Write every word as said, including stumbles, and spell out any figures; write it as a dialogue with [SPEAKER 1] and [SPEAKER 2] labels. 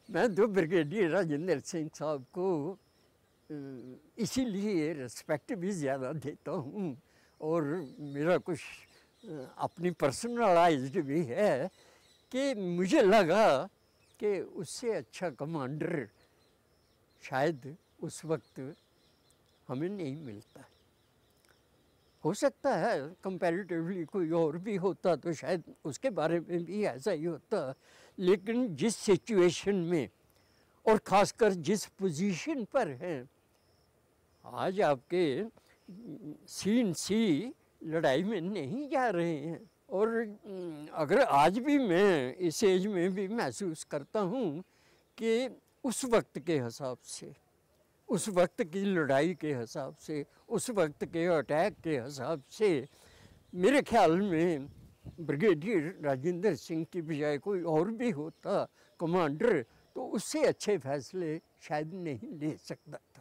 [SPEAKER 1] मैं तो ब्रिगेडियर राजेंद्र सिंह साहब को इसीलिए रिस्पेक्ट भी ज़्यादा देता हूँ और मेरा कुछ अपनी पर्सनलाइज्ड भी है कि मुझे लगा कि उससे अच्छा कमांडर शायद उस वक्त हमें नहीं मिलता। हो सकता है कंपैरेटिवली कोई और भी होता तो शायद उसके बारे में भी ऐसा ही होता, लेकिन जिस सिचुएशन में और ख़ासकर जिस पोजीशन पर हैं आज, आपके सीन सी लड़ाई में नहीं जा रहे हैं। और अगर आज भी मैं इस एज में भी महसूस करता हूँ कि उस वक्त के हिसाब से, उस वक्त की लड़ाई के हिसाब से, उस वक्त के अटैक के हिसाब से मेरे ख्याल में ब्रिगेडियर राजेंद्र सिंह की बजाय कोई और भी होता कमांडर तो उससे अच्छे फैसले शायद नहीं ले सकता था।